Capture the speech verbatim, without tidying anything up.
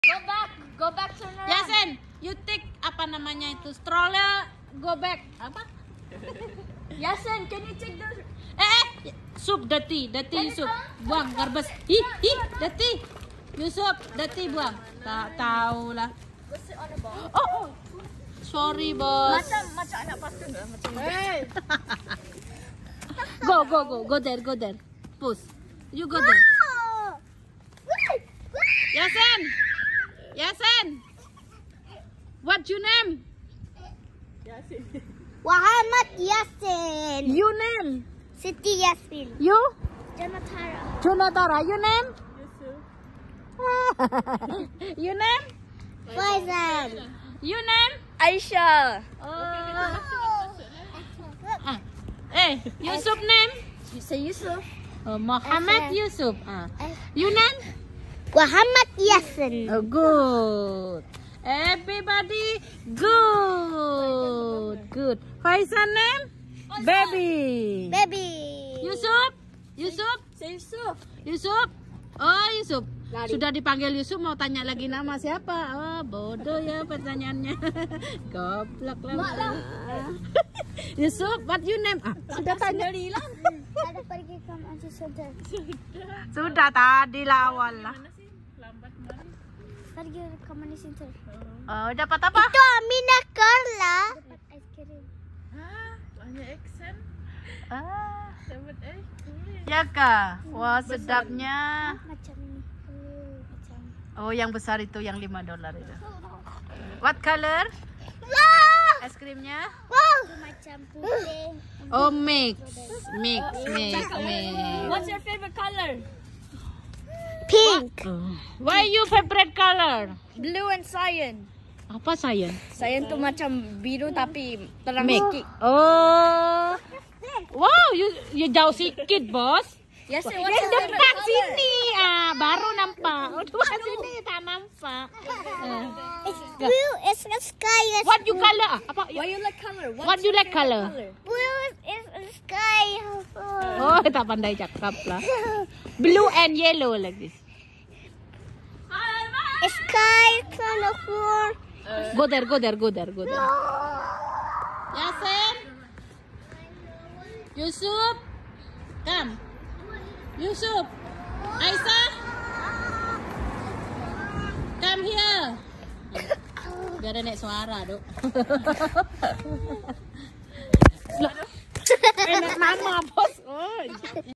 Go back, go back turn around. Yasin, you take apa namanya itu stroller, go back apa? Yasin, can you take the? Eh, eh, sup dirty, dirty Yusuf, buang garbage. Ih, ih, dirty. Yusuf, dirty buang. Tak tahu lah. Go sit on the ball. Oh, oh. Sorry bos. Macam macam anak patung ke? Macam. Hey. Go, go, go, go there, go there. Push. You go there. Yasin, Yasin. What your name? Yasin. Muhammad Yasin. You name? Siti Yasin. You? Janatara. Junatara. You name? Yusuf. You name? Faizan. You name? Aisyah. Oh. Ah. Eh, Yusuf name? Say Yusuf. Oh, Muhammad Aisyah. Yusuf. Ah. You name? Muhammad Yasin. Oh, good. Everybody good. Good. Faisal name? Baby. Baby. Yusuf? Yusuf? Say Yusuf. Yusuf? Oh, Yusuf. Lari. Sudah dipanggil Yusuf, mau tanya lagi nama siapa? Oh, bodoh ya pertanyaannya. Goblok lah. Yusuf, what you name? Ah, sudah tanya. Ada pergi ke masjid sudah. Sudah tadi lah awal lah. Pergi ke mana situ? Oh, dapat apa? Itu Amina Carla. Dapat es krim. Ah, banyak accent. Ah, Dapat eh. ya kah? Wah, sedapnya. Macam ini. Oh, macam. Oh, yang besar itu yang lima dolar itu. What color? Wow. Es krimnya? Wow. Macam putih. Oh, mix. Mix, mix, mix. What's your favorite color? Pink. Oh. Why you favorite color? Blue and cyan. Apa sayang? Cyan tuh macam biru tapi terang Mix. sikit. Oh. Wow, you you jauh sikit, bos. Yes, what's Yang your favorite dekat color? sini, ah, baru nampak. Udah sini tak nampak. Ah. It's blue. It's the sky. Is What you color? Ah, Apa? Why you like color? What's What you your like favorite color? blue. Is the sky. Oh, tak pandai cakap lah. Blue and yellow like this. Sky colorful. Go there, go there, go there, go there. Yasin, Yusuf, come. Yusuf, Aisyah, come here. Biar ada naik suara, duk. Enak mama, bos. Oh.